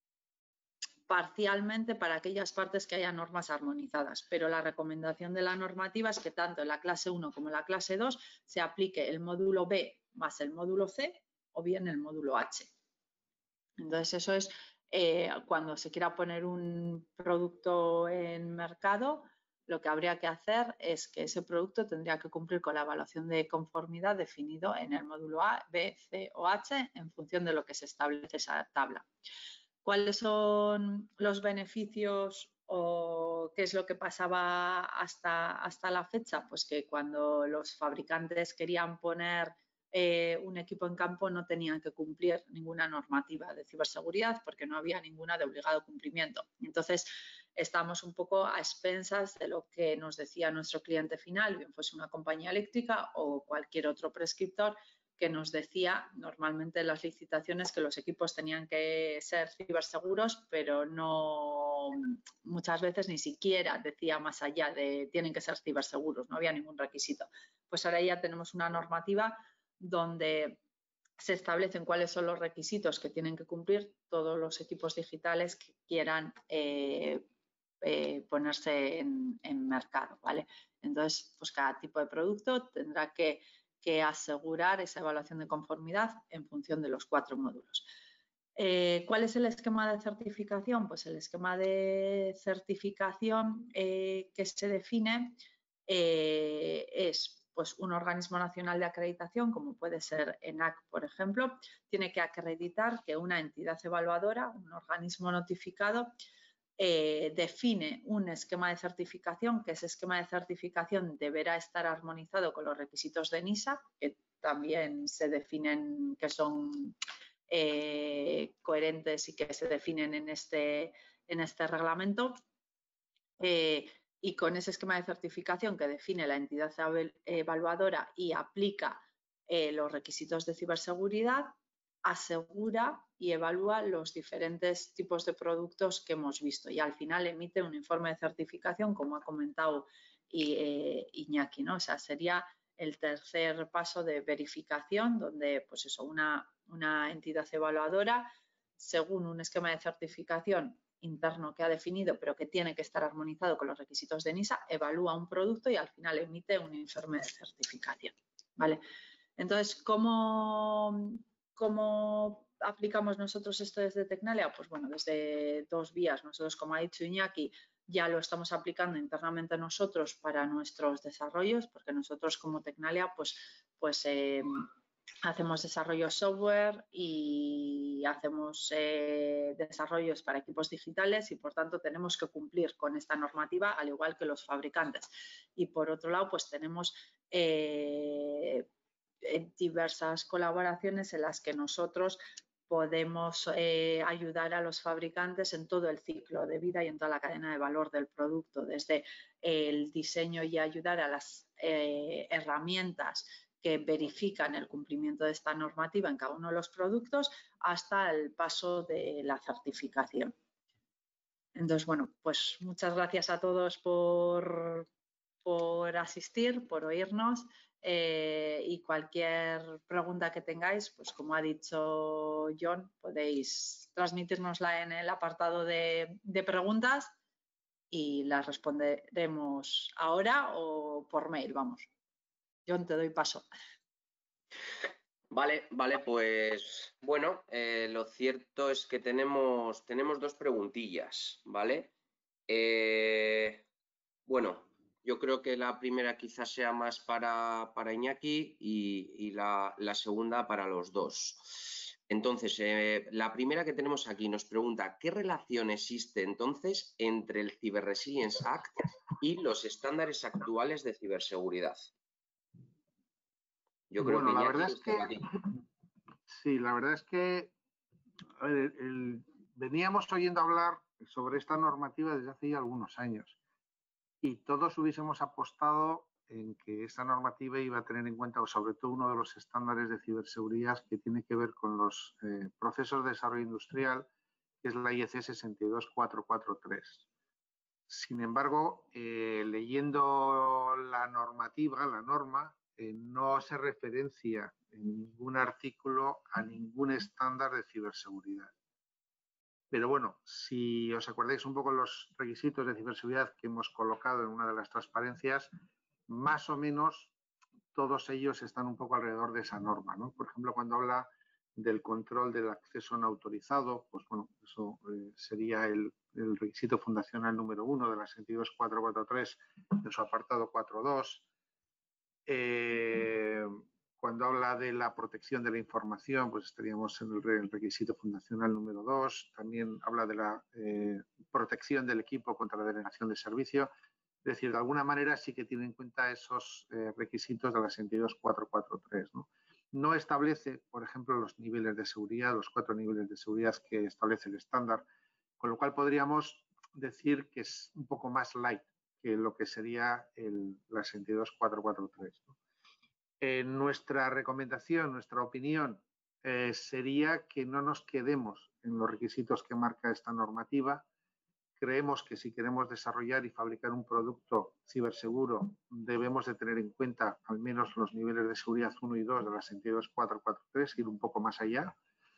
parcialmente para aquellas partes que haya normas armonizadas, pero la recomendación de la normativa es que tanto en la clase uno como en la clase dos se aplique el módulo B más el módulo C o bien el módulo H. Entonces, eso es eh, cuando se quiera poner un producto en mercado, lo que habría que hacer es que ese producto tendría que cumplir con la evaluación de conformidad definido en el módulo A, B, C o H en función de lo que se establece esa tabla. ¿Cuáles son los beneficios o qué es lo que pasaba hasta, hasta la fecha? Pues que cuando los fabricantes querían poner eh, un equipo en campo no tenían que cumplir ninguna normativa de ciberseguridad porque no había ninguna de obligado cumplimiento. Entonces, estamos un poco a expensas de lo que nos decía nuestro cliente final, bien fuese una compañía eléctrica o cualquier otro prescriptor, que nos decía normalmente en las licitaciones que los equipos tenían que ser ciberseguros, pero no muchas veces ni siquiera decía más allá de tienen que ser ciberseguros, no había ningún requisito. Pues ahora ya tenemos una normativa donde se establecen cuáles son los requisitos que tienen que cumplir todos los equipos digitales que quieran eh, eh, ponerse en, en mercado, ¿vale? Entonces, pues cada tipo de producto tendrá que que asegurar esa evaluación de conformidad en función de los cuatro módulos. Eh, ¿Cuál es el esquema de certificación? Pues el esquema de certificación eh, que se define eh, es pues, un organismo nacional de acreditación, como puede ser ENAC, por ejemplo, tiene que acreditar que una entidad evaluadora, un organismo notificado, Eh, define un esquema de certificación, que ese esquema de certificación deberá estar armonizado con los requisitos de NISA, que también se definen que son eh, coherentes y que se definen en este, en este reglamento. Eh, y con ese esquema de certificación que define la entidad evaluadora y aplica eh, los requisitos de ciberseguridad, asegura y evalúa los diferentes tipos de productos que hemos visto y al final emite un informe de certificación, como ha comentado eh, Iñaki, ¿no? O sea, sería el tercer paso de verificación, donde pues eso, una, una entidad evaluadora, según un esquema de certificación interno que ha definido, pero que tiene que estar armonizado con los requisitos de NISA, evalúa un producto y al final emite un informe de certificación, ¿vale? Entonces, ¿cómo, cómo aplicamos nosotros esto desde Tecnalia? Pues bueno, desde dos vías. Nosotros, como ha dicho Iñaki, ya lo estamos aplicando internamente nosotros para nuestros desarrollos, porque nosotros como Tecnalia, pues, pues eh, hacemos desarrollo software y hacemos eh, desarrollos para equipos digitales y, por tanto, tenemos que cumplir con esta normativa, al igual que los fabricantes. Y, por otro lado, pues tenemos eh, diversas colaboraciones en las que nosotros podemos eh, ayudar a los fabricantes en todo el ciclo de vida y en toda la cadena de valor del producto, desde el diseño y ayudar a las eh, herramientas que verifican el cumplimiento de esta normativa en cada uno de los productos hasta el paso de la certificación. Entonces, bueno, pues muchas gracias a todos por, por asistir, por oírnos eh, y cualquier pregunta que tengáis, pues como ha dicho John, podéis transmitírnosla en el apartado de, de preguntas y las responderemos ahora o por mail, vamos. John, te doy paso. Vale, vale, pues bueno, eh, lo cierto es que tenemos, tenemos dos preguntillas, ¿vale? Eh, bueno, yo creo que la primera quizás sea más para, para Iñaki y, y la, la segunda para los dos. Entonces, eh, la primera que tenemos aquí nos pregunta, ¿qué relación existe entonces entre el Cyber Resilience Act y los estándares actuales de ciberseguridad? Yo creo bueno, que la Iñaki verdad es que sí, la verdad es que a ver, el, veníamos oyendo hablar sobre esta normativa desde hace ya algunos años y todos hubiésemos apostado en que esta normativa iba a tener en cuenta, sobre todo, uno de los estándares de ciberseguridad que tiene que ver con los eh, procesos de desarrollo industrial, que es la I E C sesenta y dos cuatrocientos cuarenta y tres. Sin embargo, eh, leyendo la normativa, la norma, eh, no hace referencia en ningún artículo a ningún estándar de ciberseguridad. Pero bueno, si os acordáis un poco los requisitos de ciberseguridad que hemos colocado en una de las transparencias, más o menos todos ellos están un poco alrededor de esa norma, ¿no? Por ejemplo, cuando habla del control del acceso no autorizado, pues bueno, eso eh, sería el, el requisito fundacional número uno de la sesenta y dos cuatrocientos cuarenta y tres en su apartado cuatro punto dos. Eh, cuando habla de la protección de la información, pues estaríamos en el requisito fundacional número dos. También habla de la eh, protección del equipo contra la denegación de servicio. Es decir, de alguna manera sí que tiene en cuenta esos eh, requisitos de la sesenta y dos cuatrocientos cuarenta y tres, ¿no? No establece, por ejemplo, los niveles de seguridad, los cuatro niveles de seguridad que establece el estándar, con lo cual podríamos decir que es un poco más light que lo que sería el, la sesenta y dos cuatrocientos cuarenta y tres, ¿no? Eh, nuestra recomendación, nuestra opinión eh, sería que no nos quedemos en los requisitos que marca esta normativa. Creemos que si queremos desarrollar y fabricar un producto ciberseguro, debemos de tener en cuenta al menos los niveles de seguridad uno y dos de la sesenta y dos cuatrocientos cuarenta y tres, ir un poco más allá.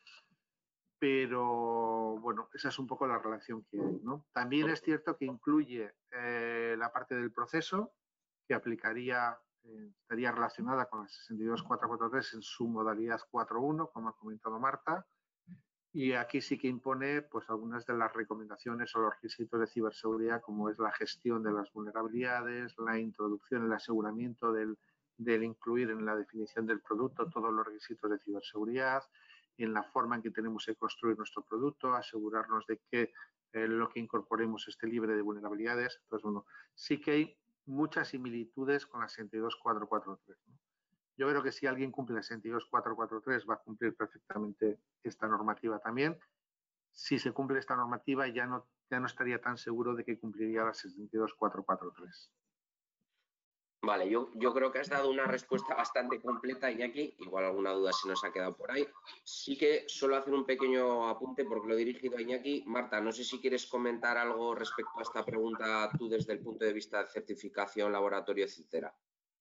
Pero bueno, esa es un poco la relación que hay, ¿no? También es cierto que incluye eh, la parte del proceso, que aplicaría, eh, estaría relacionada con la sesenta y dos cuatrocientos cuarenta y tres en su modalidad cuatro punto uno, como ha comentado Marta. Y aquí sí que impone pues, algunas de las recomendaciones o los requisitos de ciberseguridad, como es la gestión de las vulnerabilidades, la introducción, el aseguramiento del, del incluir en la definición del producto todos los requisitos de ciberseguridad, en la forma en que tenemos que construir nuestro producto, asegurarnos de que eh, lo que incorporemos esté libre de vulnerabilidades. Entonces, bueno, sí que hay muchas similitudes con la sesenta y dos cuatrocientos cuarenta y tres, ¿no? Yo creo que si alguien cumple la sesenta y dos mil cuatrocientos cuarenta y tres va a cumplir perfectamente esta normativa también. Si se cumple esta normativa ya no, ya no estaría tan seguro de que cumpliría la sesenta y dos mil cuatrocientos cuarenta y tres. Vale, yo, yo creo que has dado una respuesta bastante completa, Iñaki. Igual alguna duda se nos ha quedado por ahí. Sí que solo hacer un pequeño apunte porque lo he dirigido a Iñaki. Marta, no sé si quieres comentar algo respecto a esta pregunta tú desde el punto de vista de certificación, laboratorio, etcétera.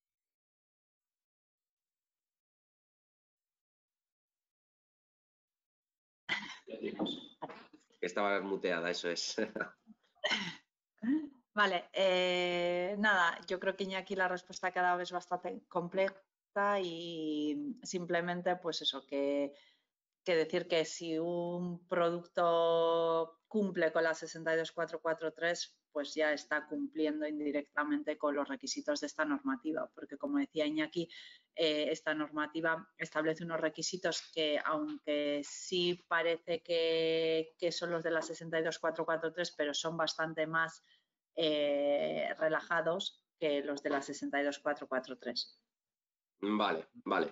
Estaba muteada, eso es. Vale, eh, nada, yo creo que Iñaki la respuesta que ha dado es bastante completa y simplemente pues eso, que, que decir que si un producto cumple con la sesenta y dos mil cuatrocientos cuarenta y tres, pues ya está cumpliendo indirectamente con los requisitos de esta normativa, porque como decía Iñaki, eh, esta normativa establece unos requisitos que, aunque sí parece que, que son los de la sesenta y dos mil cuatrocientos cuarenta y tres, pero son bastante más eh, relajados que los de la sesenta y dos mil cuatrocientos cuarenta y tres. Vale, vale.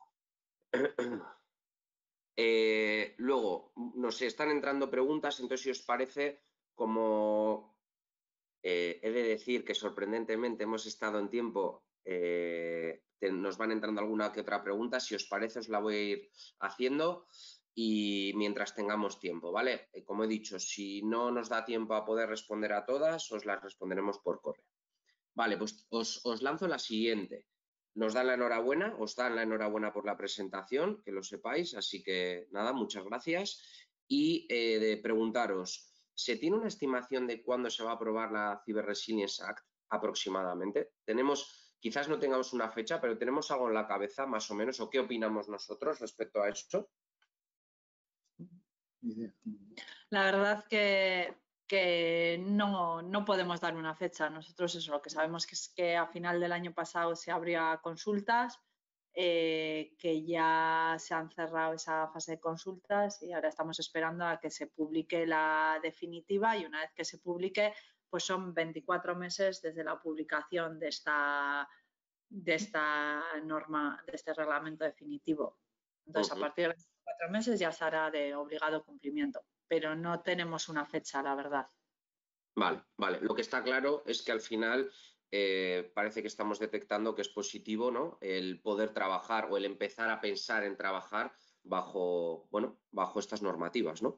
Eh, luego, nos están entrando preguntas, entonces si os parece, como eh, he de decir que sorprendentemente hemos estado en tiempo, eh, te, nos van entrando alguna que otra pregunta, si os parece os la voy a ir haciendo y mientras tengamos tiempo, ¿vale? Eh, como he dicho, si no nos da tiempo a poder responder a todas, os las responderemos por correo. Vale, pues os, os lanzo la siguiente. Nos dan la enhorabuena, os dan la enhorabuena por la presentación, que lo sepáis, así que nada, muchas gracias. Y eh, de preguntaros, ¿se tiene una estimación de cuándo se va a aprobar la Cyber Resilience Act aproximadamente? Tenemos, quizás no tengamos una fecha, pero ¿tenemos algo en la cabeza más o menos? ¿O qué opinamos nosotros respecto a esto? La verdad que, que no, no podemos dar una fecha. Nosotros eso, lo que sabemos que es que a final del año pasado se abría consultas, eh, que ya se han cerrado esa fase de consultas y ahora estamos esperando a que se publique la definitiva y una vez que se publique, pues son veinticuatro meses desde la publicación de esta, de esta norma, de este reglamento definitivo. Entonces, uh-huh. a partir de cuatro meses ya se hará de obligado cumplimiento, pero no tenemos una fecha, la verdad. Vale, vale. Lo que está claro es que al final eh, parece que estamos detectando que es positivo, ¿no? El poder trabajar o el empezar a pensar en trabajar bajo, bueno, bajo estas normativas, ¿no?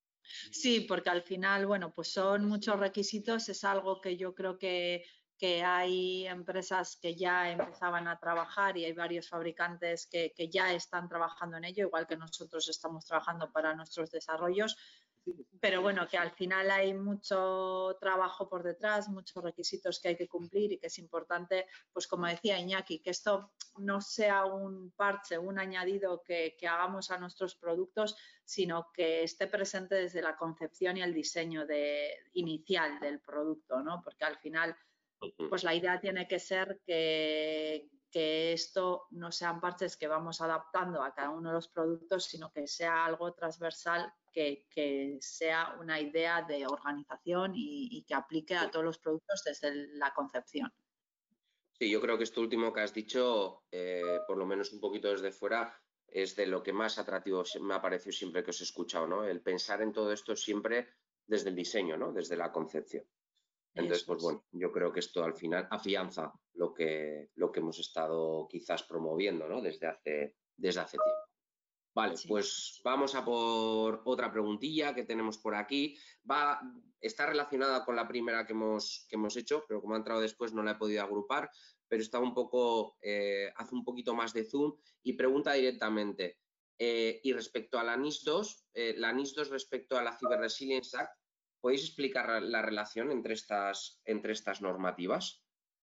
Sí, porque al final, bueno, pues son muchos requisitos, es algo que yo creo que que hay empresas que ya empezaban a trabajar y hay varios fabricantes que, que ya están trabajando en ello, igual que nosotros estamos trabajando para nuestros desarrollos, pero bueno, que al final hay mucho trabajo por detrás, muchos requisitos que hay que cumplir y que es importante, pues como decía Iñaki, que esto no sea un parche, un añadido que, que hagamos a nuestros productos, sino que esté presente desde la concepción y el diseño de, inicial del producto, ¿no? Porque al final pues la idea tiene que ser que, que esto no sean parches que vamos adaptando a cada uno de los productos, sino que sea algo transversal, que, que sea una idea de organización y, y que aplique a todos los productos desde la concepción. Sí, yo creo que esto último que has dicho, eh, por lo menos un poquito desde fuera, es de lo que más atractivo me ha parecido siempre que os he escuchado, ¿no? El pensar en todo esto siempre desde el diseño, ¿no? Desde la concepción. Entonces, pues bueno, yo creo que esto al final afianza lo que, lo que hemos estado quizás promoviendo, ¿no? Desde hace, desde hace tiempo. Vale, sí. Pues vamos a por otra preguntilla que tenemos por aquí. Va, está relacionada con la primera que hemos, que hemos hecho, pero como ha entrado después no la he podido agrupar, pero está un poco, eh, hace un poquito más de zoom y pregunta directamente. Eh, y respecto a la NIS dos, eh, la NIS dos respecto a la Cyber Resilience Act, ¿podéis explicar la relación entre estas, entre estas normativas?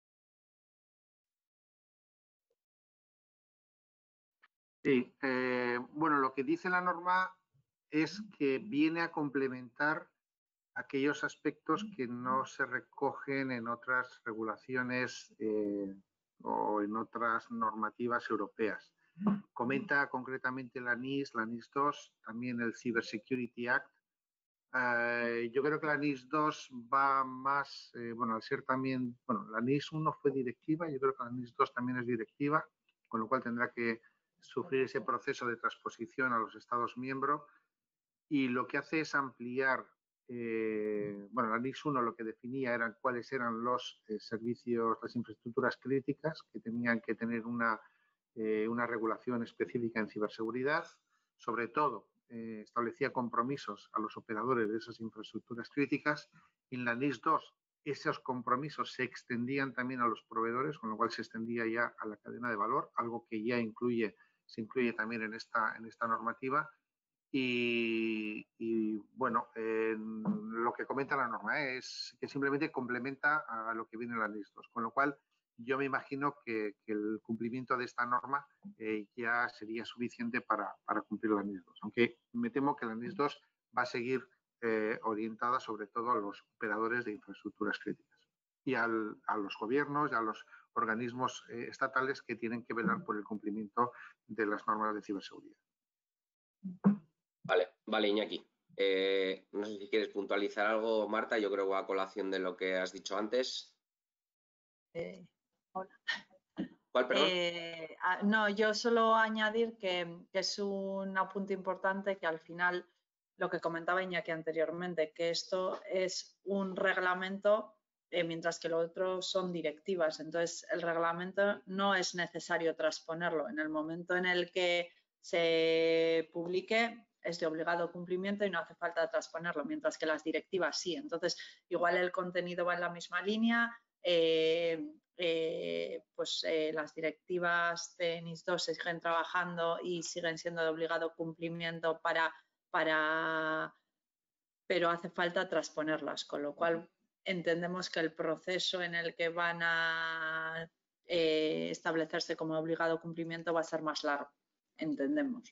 Sí, eh, bueno, lo que dice la norma es que viene a complementar aquellos aspectos que no se recogen en otras regulaciones eh, o en otras normativas europeas. Comenta concretamente la NIS, la NIS dos, también el Cyber Security Act. Eh, yo creo que la NIS dos va más, eh, bueno, al ser también, bueno, la NIS uno fue directiva, yo creo que la NIS dos también es directiva, con lo cual tendrá que sufrir ese proceso de transposición a los Estados miembros, y lo que hace es ampliar, eh, bueno, la NIS uno lo que definía eran cuáles eran los eh, servicios, las infraestructuras críticas que tenían que tener una, eh, una regulación específica en ciberseguridad. Sobre todo, eh, establecía compromisos a los operadores de esas infraestructuras críticas. En la NIS dos, esos compromisos se extendían también a los proveedores, con lo cual se extendía ya a la cadena de valor, algo que ya incluye, se incluye también en esta, en esta normativa. Y, y bueno, eh, lo que comenta la norma eh, es que simplemente complementa a lo que viene en la NIS dos, con lo cual yo me imagino que, que el cumplimiento de esta norma eh, ya sería suficiente para, para cumplir la NIS dos, aunque me temo que la NIS dos va a seguir eh, orientada sobre todo a los operadores de infraestructuras críticas y al, a los gobiernos y a los organismos eh, estatales que tienen que velar por el cumplimiento de las normas de ciberseguridad. Vale, vale, Iñaki. Eh, no sé si quieres puntualizar algo, Marta. Yo creo que va a colación de lo que has dicho antes. Eh, hola. ¿Cuál, perdón? Eh, no, yo solo añadir que, que es un apunte importante que al final, lo que comentaba Iñaki anteriormente, que esto es un reglamento, eh, mientras que lo otro son directivas. Entonces, el reglamento no es necesario transponerlo. En el momento en el que se publique, es de obligado cumplimiento y no hace falta transponerlo, mientras que las directivas sí. Entonces, igual el contenido va en la misma línea. Eh, eh, pues eh, las directivas de NIS dos se siguen trabajando y siguen siendo de obligado cumplimiento para, para pero hace falta transponerlas, con lo cual entendemos que el proceso en el que van a eh, establecerse como obligado cumplimiento va a ser más largo, entendemos.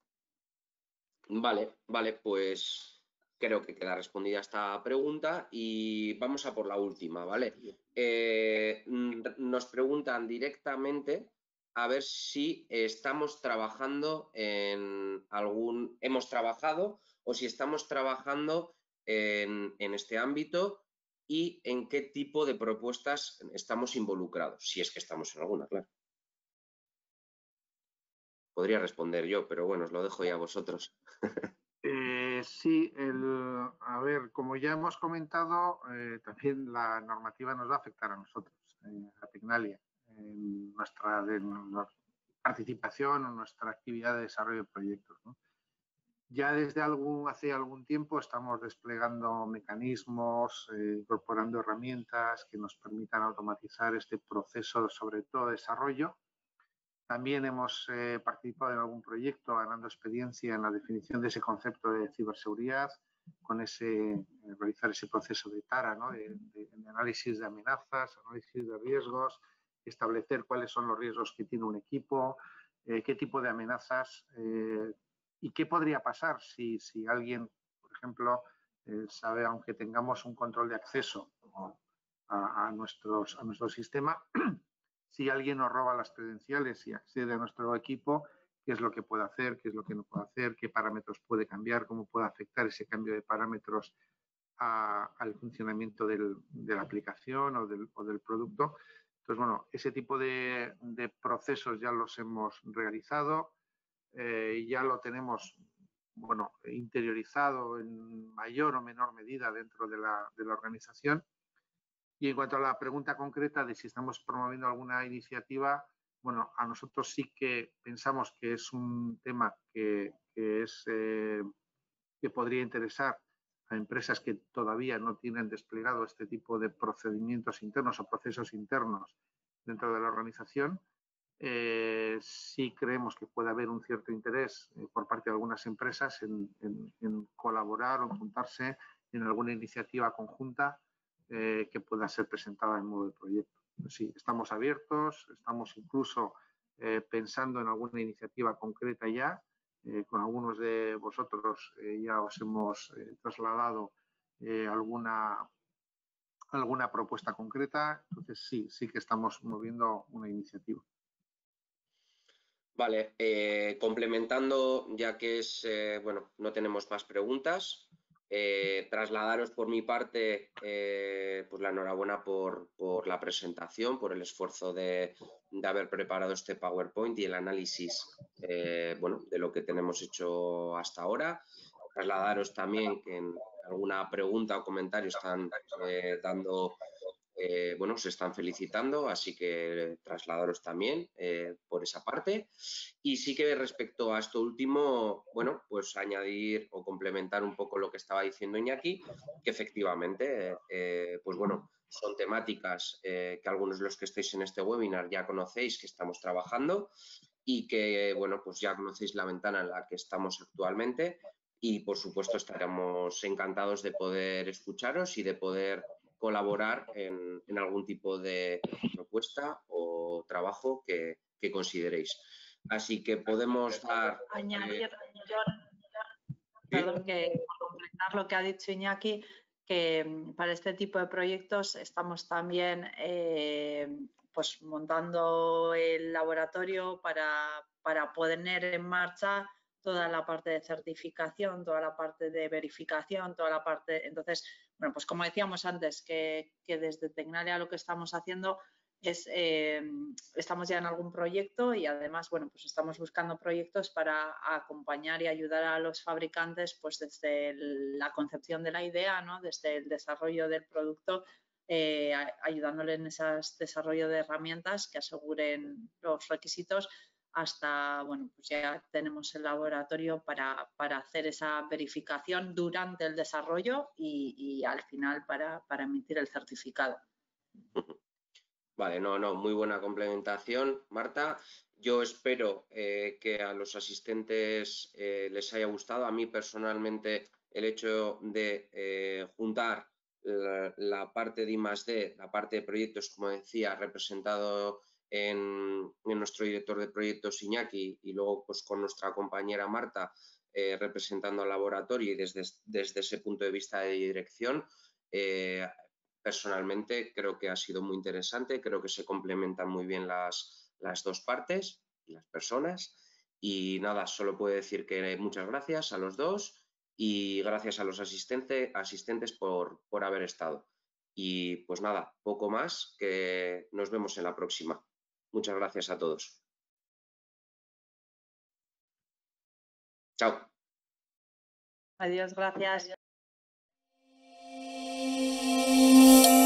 Vale, vale, pues creo que queda respondida esta pregunta y vamos a por la última, ¿vale? Eh, nos preguntan directamente a ver si estamos trabajando en algún, hemos trabajado o si estamos trabajando en, en este ámbito y en qué tipo de propuestas estamos involucrados, si es que estamos en alguna, claro. Podría responder yo, pero bueno, os lo dejo ya a vosotros. Eh, sí, el, a ver, como ya hemos comentado, eh, también la normativa nos va a afectar a nosotros, eh, a Tecnalia, en nuestra, de, nuestra participación o nuestra actividad de desarrollo de proyectos, ¿no? Ya desde algún, hace algún tiempo estamos desplegando mecanismos, eh, incorporando herramientas que nos permitan automatizar este proceso, sobre todo de desarrollo. También hemos eh, participado en algún proyecto ganando experiencia en la definición de ese concepto de ciberseguridad, con ese, eh, realizar ese proceso de TARA, ¿no? de, de, de análisis de amenazas, análisis de riesgos, establecer cuáles son los riesgos que tiene un equipo, eh, qué tipo de amenazas eh, y qué podría pasar si, si alguien, por ejemplo, eh, sabe, aunque tengamos un control de acceso a, a, nuestros, a nuestro sistema, si alguien nos roba las credenciales y accede a nuestro equipo, qué es lo que puede hacer, qué es lo que no puede hacer, qué parámetros puede cambiar, cómo puede afectar ese cambio de parámetros a, al funcionamiento del, de la aplicación o del, o del producto. Entonces, bueno, ese tipo de, de procesos ya los hemos realizado, eh, ya lo tenemos, bueno, interiorizado en mayor o menor medida dentro de la, de la organización. Y en cuanto a la pregunta concreta de si estamos promoviendo alguna iniciativa, bueno, a nosotros sí que pensamos que es un tema que, que, es, eh, que podría interesar a empresas que todavía no tienen desplegado este tipo de procedimientos internos o procesos internos dentro de la organización. Eh, sí creemos que puede haber un cierto interés eh, por parte de algunas empresas en, en, en colaborar o juntarse en alguna iniciativa conjunta Eh, que pueda ser presentada en modo de proyecto. Sí, estamos abiertos, estamos incluso eh, pensando en alguna iniciativa concreta ya. Eh, con algunos de vosotros eh, ya os hemos eh, trasladado eh, alguna, alguna propuesta concreta. Entonces, sí, sí que estamos moviendo una iniciativa. Vale, eh, complementando, ya que es, eh, bueno, no tenemos más preguntas. Eh, trasladaros por mi parte eh, pues la enhorabuena por, por la presentación, por el esfuerzo de, de haber preparado este PowerPoint y el análisis eh, bueno, de lo que tenemos hecho hasta ahora. Trasladaros también que en alguna pregunta o comentario están eh, dando, eh, bueno, se están felicitando, así que trasladaros también eh, por esa parte. Y sí que respecto a esto último, bueno, pues añadir o complementar un poco lo que estaba diciendo Iñaki, que efectivamente, eh, pues bueno, son temáticas eh, que algunos de los que estáis en este webinar ya conocéis que estamos trabajando y que, bueno, pues ya conocéis la ventana en la que estamos actualmente y, por supuesto, estaremos encantados de poder escucharos y de poder colaborar en, en algún tipo de propuesta o trabajo que, que consideréis. Así que podemos dar... Añadir, eh, John, perdón, que por completar lo que ha dicho Iñaki, que para este tipo de proyectos estamos también eh, pues montando el laboratorio para, para poner en marcha toda la parte de certificación, toda la parte de verificación, toda la parte... Entonces, bueno, pues como decíamos antes, que, que desde Tecnalia lo que estamos haciendo es, eh, estamos ya en algún proyecto y además, bueno, pues estamos buscando proyectos para acompañar y ayudar a los fabricantes pues desde el, la concepción de la idea, ¿no? Desde el desarrollo del producto, eh, ayudándole en ese desarrollo de herramientas que aseguren los requisitos hasta, bueno, pues ya tenemos el laboratorio para, para hacer esa verificación durante el desarrollo y, y al final para, para emitir el certificado. Vale, no, no, muy buena complementación, Marta. Yo espero eh, que a los asistentes eh, les haya gustado. A mí personalmente el hecho de eh, juntar la, la parte de I más D, la parte de proyectos, como decía, representado en, en nuestro director de proyectos Iñaki y luego pues con nuestra compañera Marta eh, representando al laboratorio y desde, desde ese punto de vista de dirección, eh, personalmente creo que ha sido muy interesante, creo que se complementan muy bien las, las dos partes y las personas. Y nada, solo puedo decir que muchas gracias a los dos y gracias a los asistente, asistentes por, por haber estado. Y pues nada, poco más, que nos vemos en la próxima. Muchas gracias a todos. Chao. Adiós, gracias.